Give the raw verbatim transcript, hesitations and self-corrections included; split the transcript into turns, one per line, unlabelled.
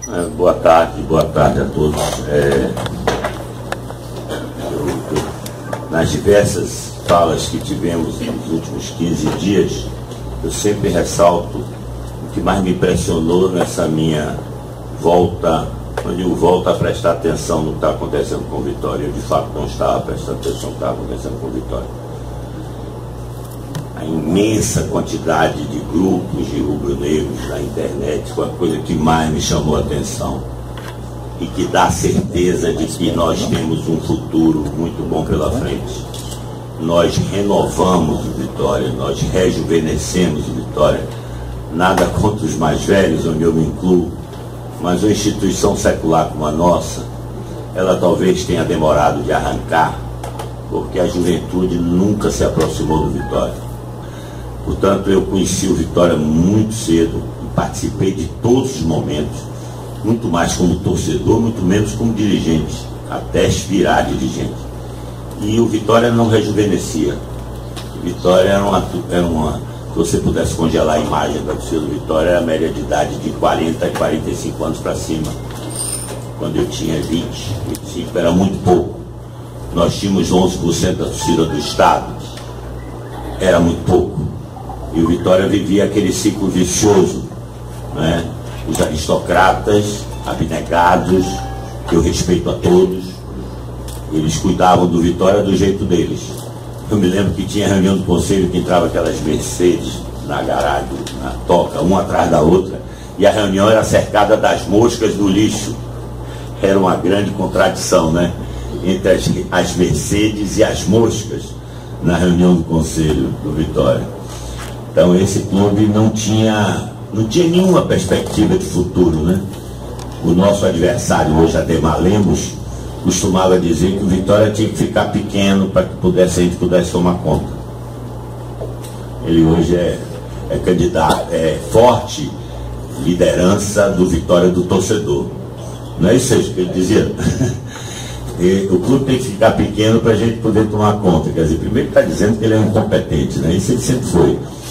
É, boa tarde, boa tarde a todos. É, eu, eu, nas diversas falas que tivemos nos últimos quinze dias, eu sempre ressalto o que mais me impressionou nessa minha volta, quando eu volto a prestar atenção no que está acontecendo com Vitória. Eu de fato não estava prestando atenção no que estava acontecendo com Vitória. A imensa quantidade de grupos de rubro-negros na internet foi a coisa que mais me chamou a atenção e que dá certeza de que nós temos um futuro muito bom pela frente. Nós renovamos o Vitória, nós rejuvenescemos o Vitória. Nada contra os mais velhos, onde eu me incluo, mas uma instituição secular como a nossa, ela talvez tenha demorado de arrancar, porque a juventude nunca se aproximou do Vitória. Portanto, eu conheci o Vitória muito cedo e participei de todos os momentos, muito mais como torcedor, muito menos como dirigente, até virar dirigente. E o Vitória não rejuvenescia. O Vitória era uma, era uma... Se você pudesse congelar a imagem da torcida do Vitória, era a média de idade de quarenta a quarenta e cinco anos para cima. Quando eu tinha vinte, vinte e cinco, era muito pouco. Nós tínhamos onze por cento da torcida do Estado. Era muito pouco. E o Vitória vivia aquele ciclo vicioso, né? Os aristocratas, abnegados, que eu respeito a todos, eles cuidavam do Vitória do jeito deles. Eu me lembro que tinha reunião do conselho que entrava aquelas Mercedes na garagem, na toca, uma atrás da outra, e a reunião era cercada das moscas do lixo. Era uma grande contradição, né? Entre as, as Mercedes e as moscas na reunião do conselho do Vitória. Então esse clube não tinha, não tinha nenhuma perspectiva de futuro, né? O nosso adversário hoje, Ademar Lemos, costumava dizer que o Vitória tinha que ficar pequeno para que pudesse, a gente pudesse tomar conta. Ele hoje é, é candidato, é forte liderança do Vitória do torcedor. Não é isso que ele dizia? E o clube tem que ficar pequeno para a gente poder tomar conta. Quer dizer, primeiro está dizendo que ele é incompetente, né? Isso ele sempre foi.